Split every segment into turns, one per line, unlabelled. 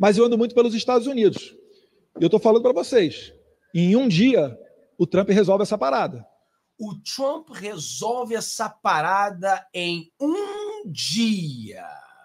Mas eu ando muito pelos Estados Unidos. E eu estou falando para vocês, em um dia, o Trump resolve essa parada.
O Trump resolve essa parada em um dia.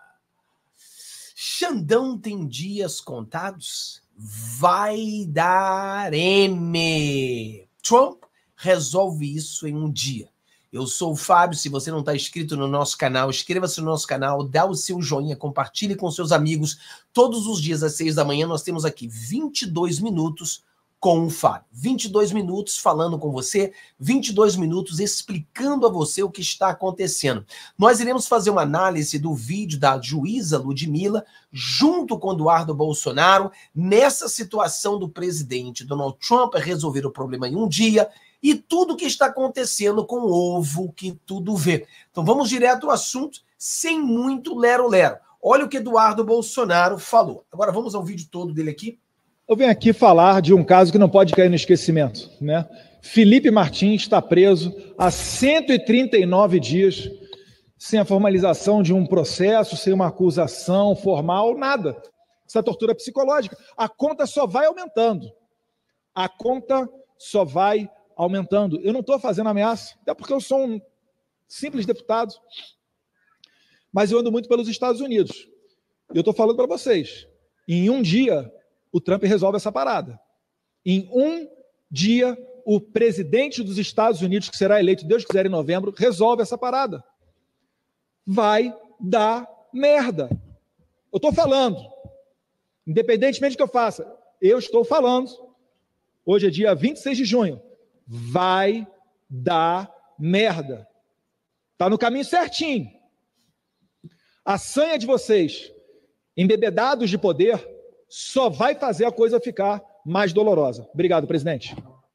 Xandão tem dias contados? Vai dar M. Trump resolve isso em um dia. Eu sou o Fábio, se você não está inscrito no nosso canal, inscreva-se no nosso canal, dá o seu joinha, compartilhe com seus amigos. Todos os dias às 6 da manhã nós temos aqui 22 minutos com o Fábio. 22 minutos falando com você, 22 minutos explicando a você o que está acontecendo. Nós iremos fazer uma análise do vídeo da juíza Ludmilla, junto com Eduardo Bolsonaro, nessa situação do presidente Donald Trump resolver o problema em um dia, e tudo que está acontecendo com o ovo que tudo vê. Então vamos direto ao assunto, sem muito lero-lero. Olha o que Eduardo Bolsonaro falou. Agora vamos ao vídeo todo dele aqui.
Eu venho aqui falar de um caso que não pode cair no esquecimento, né? Felipe Martins está preso há 139 dias, sem a formalização de um processo, sem uma acusação formal, nada. Essa tortura psicológica. A conta só vai aumentando. A conta só vai aumentando. Eu não estou fazendo ameaça, até porque eu sou um simples deputado. Mas eu ando muito pelos Estados Unidos. Eu estou falando para vocês, em um dia, o Trump resolve essa parada. Em um dia, o presidente dos Estados Unidos, que será eleito, Deus quiser, em novembro, resolve essa parada. Vai dar merda. Eu estou falando. Independentemente do que eu faça, eu estou falando. Hoje é dia 26 de junho. Vai dar merda. Está no caminho certinho. A sanha de vocês, embebedados de poder, só vai fazer a coisa ficar mais dolorosa. Obrigado, presidente.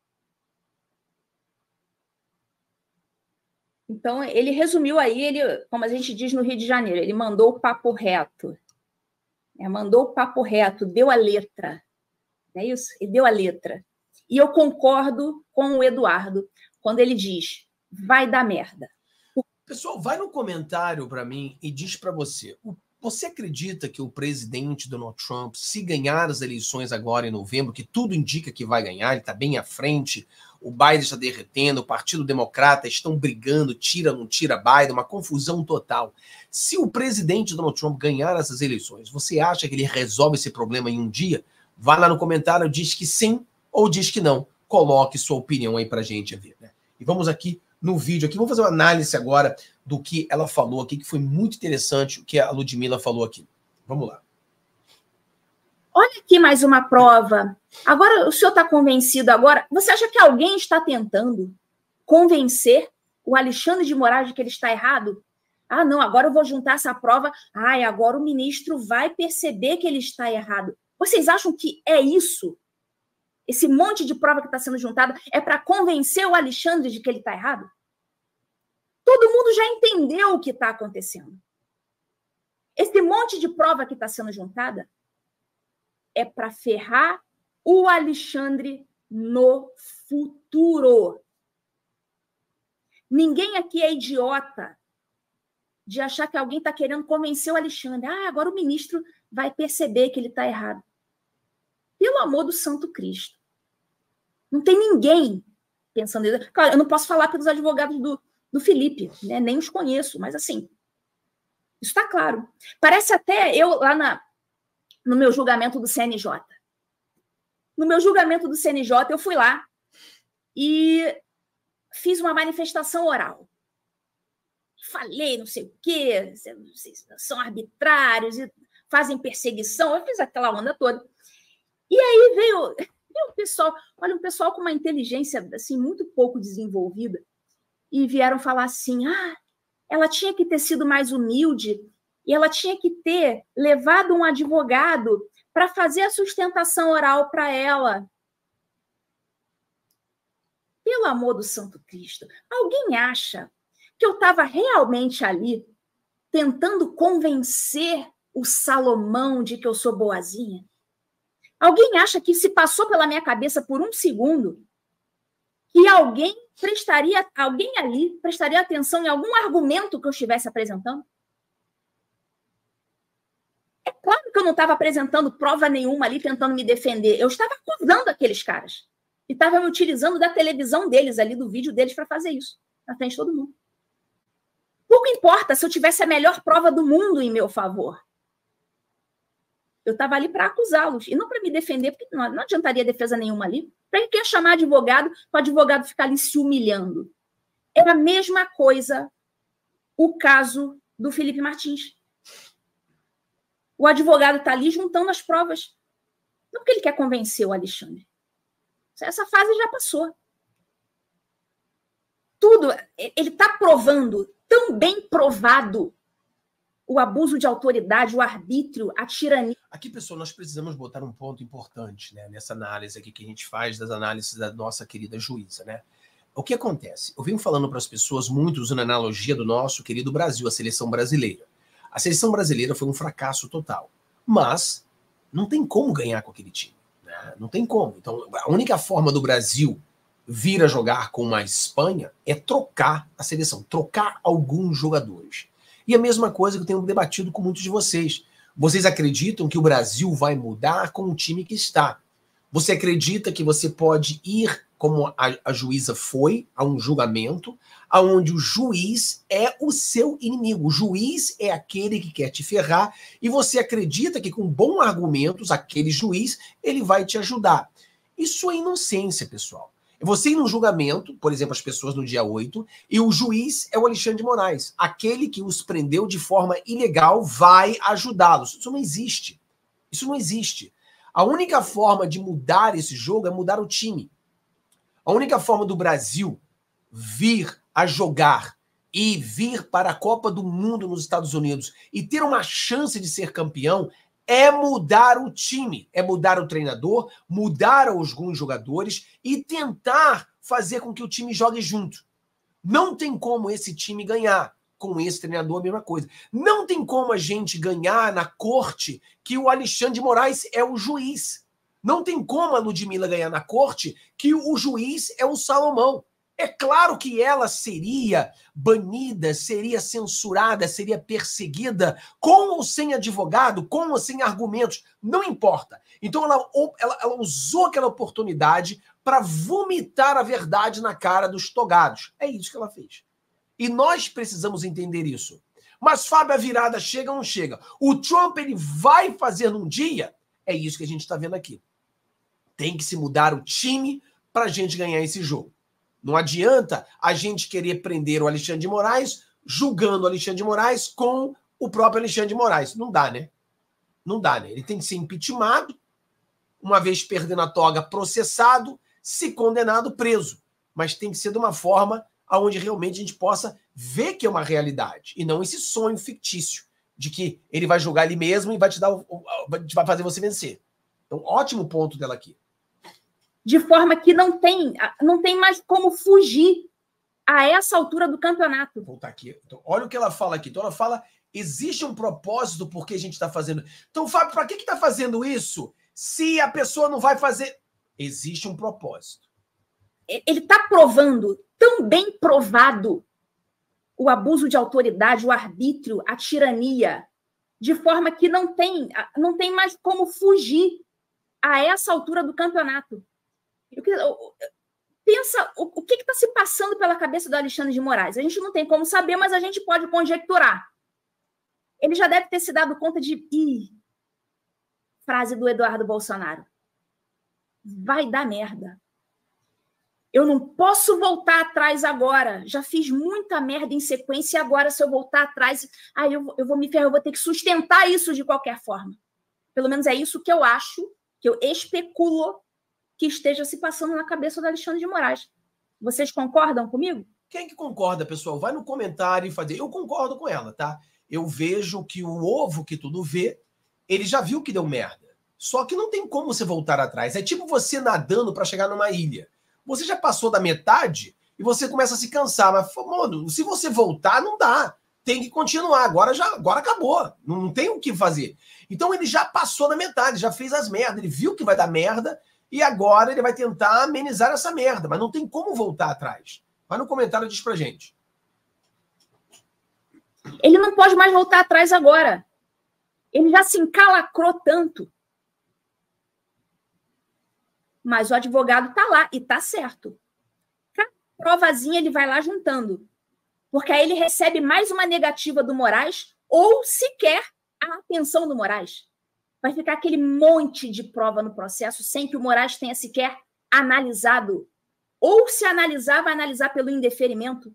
Então, ele resumiu aí, como a gente diz no Rio de Janeiro, ele mandou o papo reto. Mandou o papo reto, deu a letra. Não é isso? Ele deu a letra. E eu concordo com o Eduardo quando ele diz, vai dar merda.
Pessoal, vai no comentário para mim e diz para você, você acredita que o presidente Donald Trump, se ganhar as eleições agora em novembro, que tudo indica que vai ganhar, ele está bem à frente, o Biden está derretendo, o Partido Democrata estão brigando, tira, não tira Biden, uma confusão total. Se o presidente Donald Trump ganhar essas eleições, você acha que ele resolve esse problema em um dia? Vai lá no comentário, diz que sim ou diz que não. Coloque sua opinião aí pra gente ver, né? E vamos aqui no vídeo aqui, vamos fazer uma análise agora do que ela falou aqui, que foi muito interessante o que a Ludmilla falou aqui. Vamos lá.
Olha aqui mais uma prova. Agora, o senhor está convencido agora? Você acha que alguém está tentando convencer o Alexandre de Moraes de que ele está errado? Ah, não, agora eu vou juntar essa prova. Ai, agora o ministro vai perceber que ele está errado. Vocês acham que é isso? Esse monte de prova que está sendo juntada é para convencer o Alexandre de que ele está errado? Todo mundo já entendeu o que está acontecendo. Esse monte de prova que está sendo juntada é para ferrar o Alexandre no futuro. Ninguém aqui é idiota de achar que alguém está querendo convencer o Alexandre. Ah, agora o ministro vai perceber que ele está errado. Pelo amor do Santo Cristo. Não tem ninguém pensando nisso. Claro, eu não posso falar pelos advogados do Felipe, né? Nem os conheço, mas assim, isso está claro. Parece até eu lá no meu julgamento do CNJ. No meu julgamento do CNJ, eu fui lá e fiz uma manifestação oral. Falei não sei o quê, são arbitrários e fazem perseguição. Eu fiz aquela onda toda. E aí veio um pessoal, olha, um pessoal com uma inteligência assim, muito pouco desenvolvida, e vieram falar assim, ela tinha que ter sido mais humilde e ela tinha que ter levado um advogado para fazer a sustentação oral para ela. Pelo amor do Santo Cristo, alguém acha que eu estava realmente ali tentando convencer o Salomão de que eu sou boazinha? Alguém acha que se passou pela minha cabeça por um segundo que alguém ali prestaria atenção em algum argumento que eu estivesse apresentando? É claro que eu não estava apresentando prova nenhuma ali, tentando me defender. Eu estava acusando aqueles caras. E estava me utilizando da televisão deles ali, do vídeo deles, para fazer isso. Na frente de todo mundo. Pouco importa se eu tivesse a melhor prova do mundo em meu favor. Eu estava ali para acusá-los. E não para me defender, porque não adiantaria defesa nenhuma ali. Para quem chamar advogado, para o advogado ficar ali se humilhando. É a mesma coisa o caso do Felipe Martins. O advogado está ali juntando as provas. Não porque ele quer convencer o Alexandre. Essa fase já passou. Tudo, ele está provando, tão bem provado, o abuso de autoridade, o arbítrio, a tirania.
Aqui, pessoal, nós precisamos botar um ponto importante, né, nessa análise aqui que a gente faz, das análises da nossa querida juíza, né? O que acontece? Eu venho falando para as pessoas muito usando a analogia do nosso querido Brasil, a seleção brasileira. A seleção brasileira foi um fracasso total. Mas não tem como ganhar com aquele time. Né? Não tem como. Então, a única forma do Brasil vir a jogar com a Espanha é trocar a seleção, trocar alguns jogadores. E a mesma coisa que eu tenho debatido com muitos de vocês. Vocês acreditam que o Brasil vai mudar com o time que está? Você acredita que você pode ir, como a juíza foi, a um julgamento, onde o juiz é o seu inimigo. O juiz é aquele que quer te ferrar e você acredita que com bons argumentos, aquele juiz, ele vai te ajudar. Isso é inocência, pessoal. Você ir num julgamento, por exemplo, as pessoas no dia 8, e o juiz é o Alexandre de Moraes. Aquele que os prendeu de forma ilegal vai ajudá-los. Isso não existe. Isso não existe. A única forma de mudar esse jogo é mudar o time. A única forma do Brasil vir a jogar e vir para a Copa do Mundo nos Estados Unidos e ter uma chance de ser campeão é mudar o time, é mudar o treinador, mudar alguns jogadores e tentar fazer com que o time jogue junto. Não tem como esse time ganhar com esse treinador, a mesma coisa. Não tem como a gente ganhar na corte que o Alexandre de Moraes é o juiz. Não tem como a Ludmilla ganhar na corte que o juiz é o Salomão. É claro que ela seria banida, seria censurada, seria perseguida, com ou sem advogado, com ou sem argumentos, não importa. Então ela usou aquela oportunidade para vomitar a verdade na cara dos togados. É isso que ela fez. E nós precisamos entender isso. Mas, Fábio, a virada chega ou não chega? O Trump, ele vai fazer num dia? É isso que a gente está vendo aqui. Tem que se mudar o time para a gente ganhar esse jogo. Não adianta a gente querer prender o Alexandre de Moraes julgando o Alexandre de Moraes com o próprio Alexandre de Moraes. Não dá, né? Não dá, né? Ele tem que ser impeachmentado, uma vez perdendo a toga, processado, se condenado, preso. Mas tem que ser de uma forma onde realmente a gente possa ver que é uma realidade e não esse sonho fictício de que ele vai julgar ele mesmo e vai te dar, vai fazer você vencer. Então, ótimo ponto dela aqui.
De forma que não tem mais como fugir a essa altura do campeonato.
Vou voltar aqui. Então, olha o que ela fala aqui. Então, ela fala, existe um propósito por que a gente está fazendo. Então, Fábio, para que está fazendo isso se a pessoa não vai fazer? Existe um propósito.
Ele está provando, tão bem provado, o abuso de autoridade, o arbítrio, a tirania, de forma que não tem mais como fugir a essa altura do campeonato. Pensa o que está se passando pela cabeça do Alexandre de Moraes. A gente não tem como saber, mas a gente pode conjecturar. Ele já deve ter se dado conta de... frase do Eduardo Bolsonaro. Vai dar merda. Eu não posso voltar atrás agora. Já fiz muita merda em sequência e agora, se eu voltar atrás, eu vou me ferrar, eu vou ter que sustentar isso de qualquer forma. Pelo menos é isso que eu acho, que eu especulo que esteja se passando na cabeça do Alexandre de Moraes. Vocês concordam comigo?
Quem que concorda, pessoal? Vai no comentário e fazer. Eu concordo com ela, tá? Eu vejo que o ovo que tudo vê, ele já viu que deu merda. Só que não tem como você voltar atrás. É tipo você nadando para chegar numa ilha. Você já passou da metade e você começa a se cansar. Mas, mano, se você voltar, não dá. Tem que continuar. Agora acabou. Não tem o que fazer. Então ele já passou da metade, já fez as merdas. Ele viu que vai dar merda e agora ele vai tentar amenizar essa merda. Mas não tem como voltar atrás. Vai no comentário e diz pra gente.
Ele não pode mais voltar atrás agora. Ele já se encalacrou tanto. Mas o advogado está lá e está certo. Cada provazinha ele vai lá juntando. Porque aí ele recebe mais uma negativa do Moraes ou sequer a atenção do Moraes. Vai ficar aquele monte de prova no processo sem que o Moraes tenha sequer analisado. Ou se analisar, vai analisar pelo indeferimento.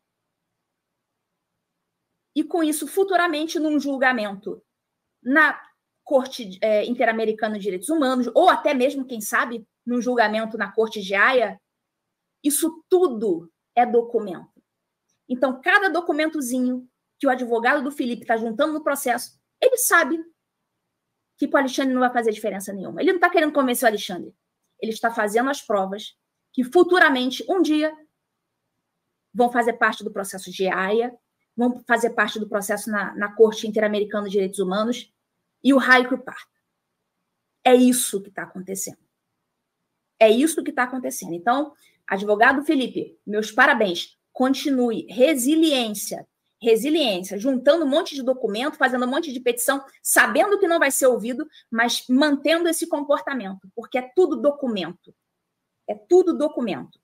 E com isso, futuramente, num julgamento na Corte Interamericana de Direitos Humanos, ou até mesmo, quem sabe, num julgamento na Corte de Haia, isso tudo é documento. Então, cada documentozinho que o advogado do Felipe está juntando no processo, ele sabe que para o Alexandre não vai fazer diferença nenhuma. Ele não está querendo convencer o Alexandre. Ele está fazendo as provas que futuramente, um dia, vão fazer parte do processo de Haia, vão fazer parte do processo na Corte Interamericana de Direitos Humanos, e o raio que o parta. É isso que está acontecendo. É isso que está acontecendo. Então, advogado Felipe, meus parabéns. Continue. Resiliência. Resiliência. Juntando um monte de documento, fazendo um monte de petição, sabendo que não vai ser ouvido, mas mantendo esse comportamento, porque é tudo documento. É tudo documento.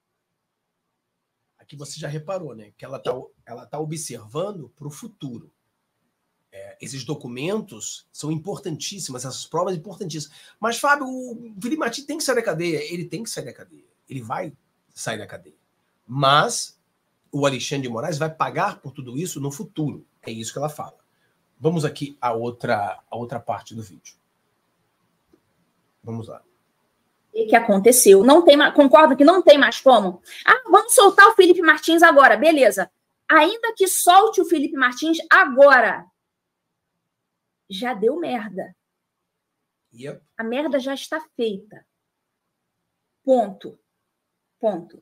Aqui você já reparou, né? Que ela tá observando para o futuro. Esses documentos são importantíssimos, essas provas importantíssimas. Mas, Fábio, o Felipe Martins tem que sair da cadeia. Ele tem que sair da cadeia. Ele vai sair da cadeia. Mas o Alexandre de Moraes vai pagar por tudo isso no futuro. É isso que ela fala. Vamos aqui a outra parte do vídeo. Vamos lá.
O que aconteceu? Não tem, concordo que não tem mais como? Vamos soltar o Felipe Martins agora. Beleza. Ainda que solte o Felipe Martins agora, já deu merda.
Yep.
A merda já está feita. Ponto. Ponto.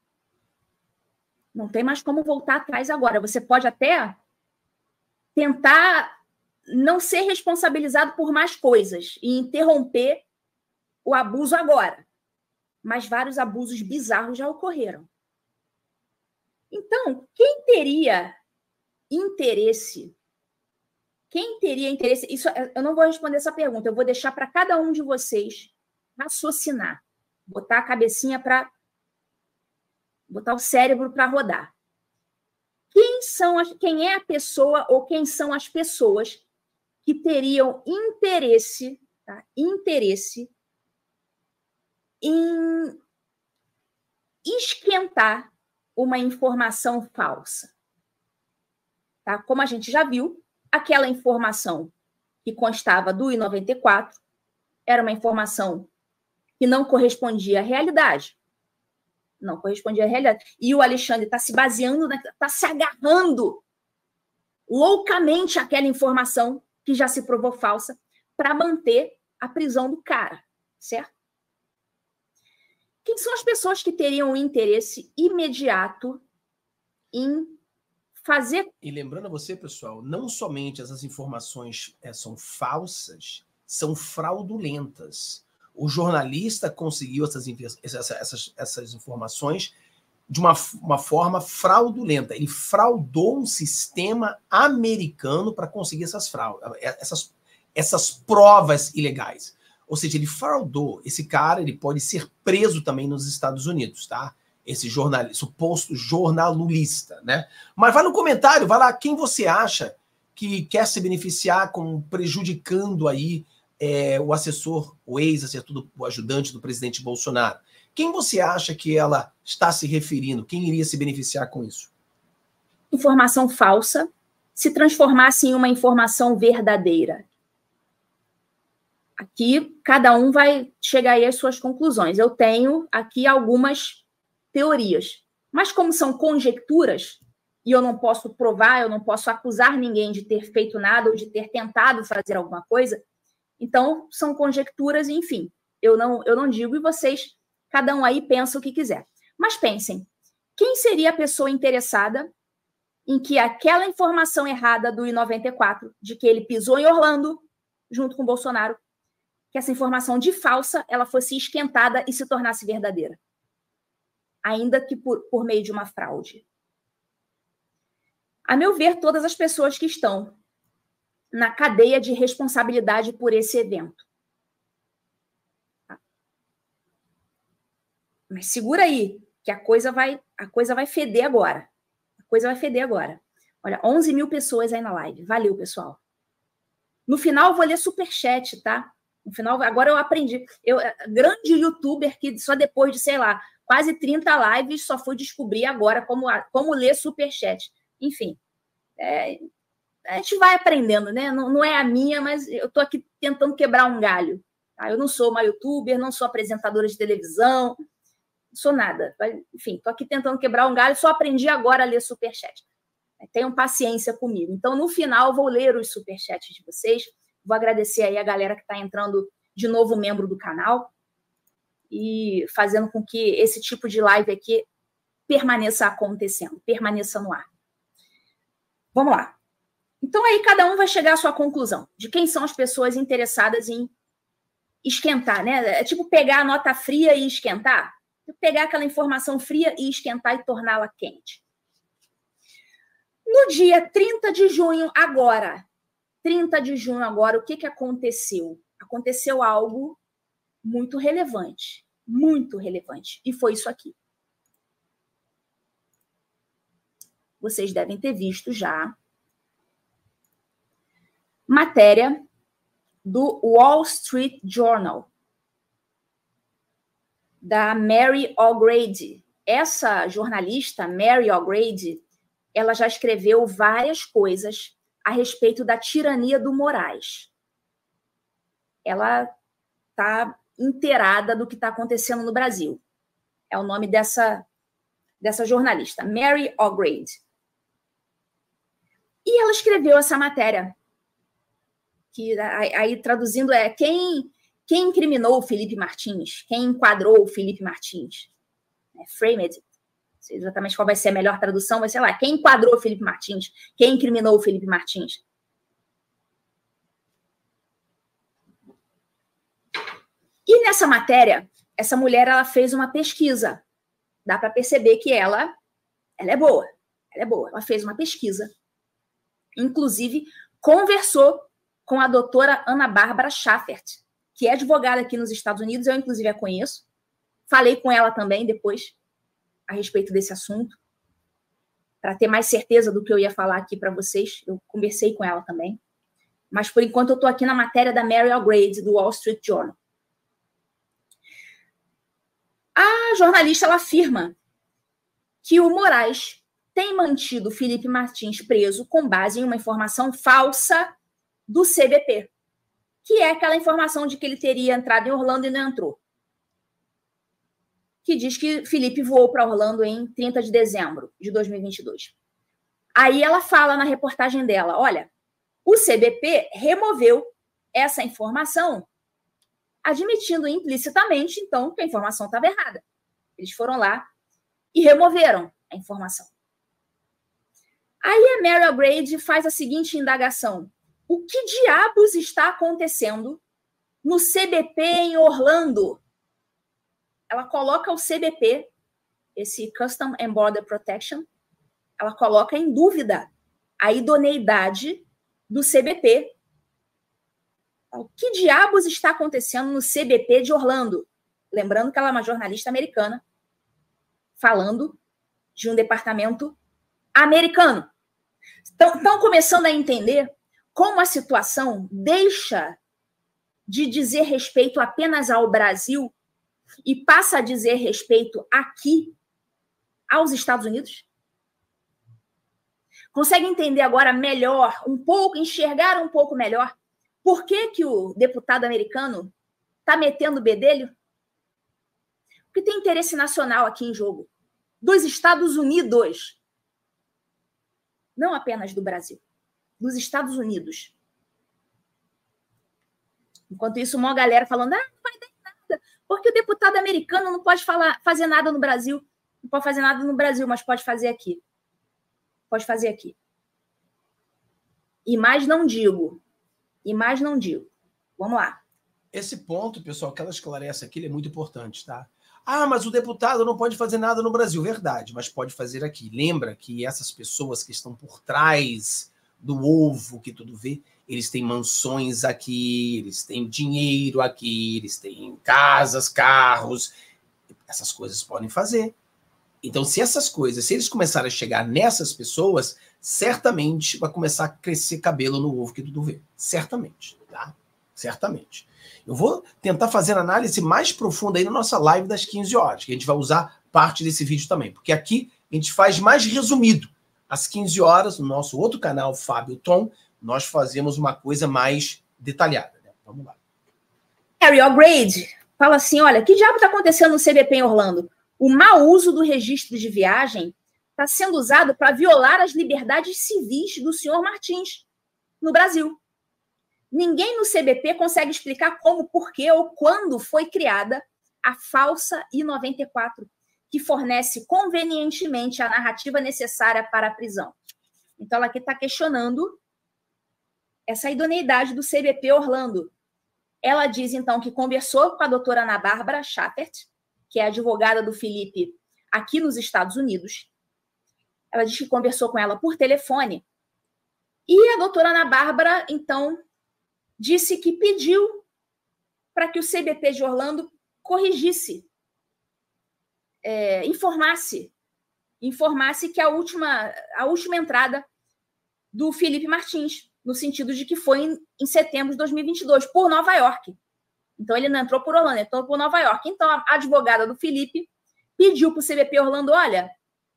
Não tem mais como voltar atrás agora. Você pode até tentar não ser responsabilizado por mais coisas e interromper o abuso agora. Mas vários abusos bizarros já ocorreram. Então, quem teria interesse? Isso, eu não vou responder essa pergunta. Eu vou deixar para cada um de vocês raciocinar. Botar a cabecinha para... botar o cérebro para rodar. Quem é a pessoa ou quem são as pessoas que teriam interesse, tá? Interesse em esquentar uma informação falsa. Tá? Como a gente já viu, aquela informação que constava do I-94 era uma informação que não correspondia à realidade. Não correspondia à realidade. E o Alexandre está se baseando, está se agarrando loucamente àquela informação que já se provou falsa para manter a prisão do cara, certo? Quem são as pessoas que teriam um interesse imediato em fazer...
E lembrando a você, pessoal, não somente essas informações são falsas, são fraudulentas. O jornalista conseguiu essas informações de uma forma fraudulenta. Ele fraudou um sistema americano para conseguir essas provas ilegais. Ou seja, ele fraudou. Esse cara, ele pode ser preso também nos Estados Unidos, tá? Esse suposto jornalista, né? Mas vai no comentário, vai lá, quem você acha que quer se beneficiar prejudicando aí o assessor, o ex-assessor, o ajudante do presidente Bolsonaro? Quem você acha que ela está se referindo? Quem iria se beneficiar com isso?
Informação falsa se transformasse em uma informação verdadeira. Aqui, cada um vai chegar aí às suas conclusões. Eu tenho aqui algumas teorias. Mas como são conjecturas, e eu não posso provar, eu não posso acusar ninguém de ter feito nada ou de ter tentado fazer alguma coisa, então são conjecturas, enfim. Eu não digo e vocês, cada um aí pensa o que quiser. Mas pensem, quem seria a pessoa interessada em que aquela informação errada do I-94, de que ele pisou em Orlando, junto com o Bolsonaro, que essa informação de falsa, ela fosse esquentada e se tornasse verdadeira? Ainda que por meio de uma fraude. A meu ver, todas as pessoas que estão na cadeia de responsabilidade por esse evento. Mas segura aí, que a coisa vai feder agora. A coisa vai feder agora. Olha, 11 mil pessoas aí na live. Valeu, pessoal. No final, eu vou ler superchat, tá? No final, agora eu aprendi. Grande youtuber que só depois de, sei lá, quase 30 lives, só fui descobrir agora como ler superchat. Enfim, a gente vai aprendendo, né? Não é a minha, mas eu tô aqui tentando quebrar um galho. Tá? Eu não sou uma youtuber, não sou apresentadora de televisão, não sou nada. Enfim, tô aqui tentando quebrar um galho, só aprendi agora a ler superchat. Tenham paciência comigo. Então, no final, vou ler os superchats de vocês. Vou agradecer aí a galera que está entrando de novo membro do canal e fazendo com que esse tipo de live aqui permaneça acontecendo, permaneça no ar. Vamos lá. Então, aí cada um vai chegar à sua conclusão de quem são as pessoas interessadas em esquentar, né? É tipo pegar a nota fria e esquentar. Pegar aquela informação fria e esquentar e torná-la quente. No dia 30 de junho, agora, o que aconteceu? Aconteceu algo muito relevante, e foi isso aqui. Vocês devem ter visto já matéria do Wall Street Journal, da Mary O'Grady. Essa jornalista, Mary O'Grady, ela já escreveu várias coisas a respeito da tirania do Moraes. Ela está inteirada do que está acontecendo no Brasil. É o nome dessa jornalista, Mary O'Grady. E ela escreveu essa matéria, que aí traduzindo quem incriminou o Felipe Martins, quem enquadrou o Felipe Martins. Framed. Não sei exatamente qual vai ser a melhor tradução, mas sei lá, quem enquadrou o Felipe Martins, quem incriminou o Felipe Martins. E nessa matéria, essa mulher ela fez uma pesquisa. Dá para perceber que ela é boa. Ela fez uma pesquisa. Inclusive, conversou com a doutora Ana Bárbara Schaffert, que é advogada aqui nos Estados Unidos, eu inclusive a conheço. Falei com ela também depois a respeito desse assunto, para ter mais certeza do que eu ia falar aqui para vocês. Eu conversei com ela também. Mas, por enquanto, eu estou aqui na matéria da Mary O'Grady, do Wall Street Journal. A jornalista ela afirma que o Moraes tem mantido Felipe Martins preso com base em uma informação falsa do CBP, que é aquela informação de que ele teria entrado em Orlando e não entrou. Que diz que Felipe voou para Orlando em 30 de dezembro de 2022. Aí ela fala na reportagem dela, olha, o CBP removeu essa informação, admitindo implicitamente, então, que a informação estava errada. Eles foram lá e removeram a informação. Aí a Mary O'Grady faz a seguinte indagação. O que diabos está acontecendo no CBP em Orlando? Ela coloca o CBP, esse Custom and Border Protection, ela coloca em dúvida a idoneidade do CBP. O que diabos está acontecendo no CBP de Orlando? Lembrando que ela é uma jornalista americana, falando de um departamento americano. Estão começando a entender como a situação deixa de dizer respeito apenas ao Brasil e passa a dizer respeito aqui aos Estados Unidos? Consegue entender agora melhor, um pouco, enxergar um pouco melhor por que o deputado americano está metendo o bedelho? Porque tem interesse nacional aqui em jogo, dos Estados Unidos, não apenas do Brasil, dos Estados Unidos. Enquanto isso, uma galera falando, não vai dar nada, porque o deputado americano não pode fazer nada no Brasil. Não pode fazer nada no Brasil, mas pode fazer aqui. Pode fazer aqui. E mais não digo. Vamos lá.
Esse ponto, pessoal, que ela esclarece aqui, ele é muito importante, tá? Ah, mas o deputado não pode fazer nada no Brasil. Verdade, mas pode fazer aqui. Lembra que essas pessoas que estão por trás do ovo que tudo vê, eles têm mansões aqui, eles têm dinheiro aqui, eles têm casas, carros. Essas coisas podem fazer. Então, se eles começarem a chegar nessas pessoas, certamente vai começar a crescer cabelo no ovo que tudo vê. Certamente, tá? Certamente. Eu vou tentar fazer a análise mais profunda aí na nossa live das 15 horas, que a gente vai usar parte desse vídeo também, porque aqui a gente faz mais resumido. Às 15 horas, no nosso outro canal, Fábio Tom, nós fazemos uma coisa mais detalhada, né? Vamos lá.
Harry O'Grady fala assim, olha, que diabo está acontecendo no CBP em Orlando? O mau uso do registro de viagem está sendo usado para violar as liberdades civis do senhor Martins no Brasil. Ninguém no CBP consegue explicar como, por quê ou quando foi criada a falsa I-94, que fornece convenientemente a narrativa necessária para a prisão. Então, ela aqui está questionando essa idoneidade do CBP Orlando. Ela diz, então, que conversou com a doutora Ana Bárbara Schaffert, que é advogada do Felipe aqui nos Estados Unidos. Ela diz que conversou com ela por telefone. E a doutora Ana Bárbara, então, disse que pediu para que o CBP de Orlando corrigisse, informasse que a última entrada do Felipe Martins, no sentido de que foi em setembro de 2022, por Nova York. Então, ele não entrou por Orlando, entrou por Nova York. Então, a advogada do Felipe pediu para o CBP Orlando, olha,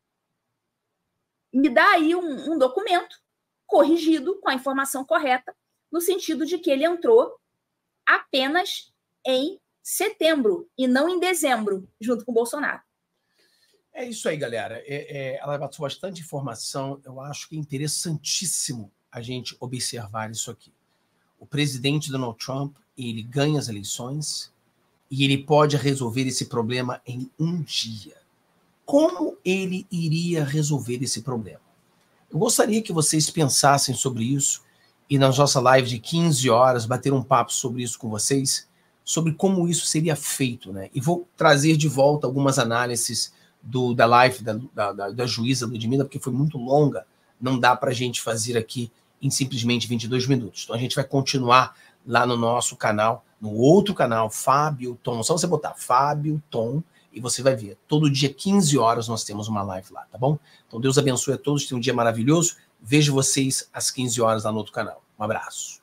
me dá aí um documento corrigido com a informação correta, no sentido de que ele entrou apenas em setembro e não em dezembro, junto com o Bolsonaro.
É isso aí, galera. Ela passou bastante informação. Eu acho que é interessantíssimo a gente observar isso aqui. O presidente Donald Trump, ele ganha as eleições e ele pode resolver esse problema em um dia. Como ele iria resolver esse problema? Eu gostaria que vocês pensassem sobre isso e na nossa live de 15 horas bater um papo sobre isso com vocês, sobre como isso seria feito, né? E vou trazer de volta algumas análises da live da juíza Ludmila, porque foi muito longa, não dá para a gente fazer aqui em simplesmente 22 minutos. Então a gente vai continuar lá no nosso canal, no outro canal, Fábio Tom. Só você botar Fábio Tom e você vai ver. Todo dia, 15 horas, nós temos uma live lá, tá bom? Então Deus abençoe a todos, tenham um dia maravilhoso. Vejo vocês às 15 horas lá no outro canal. Um abraço.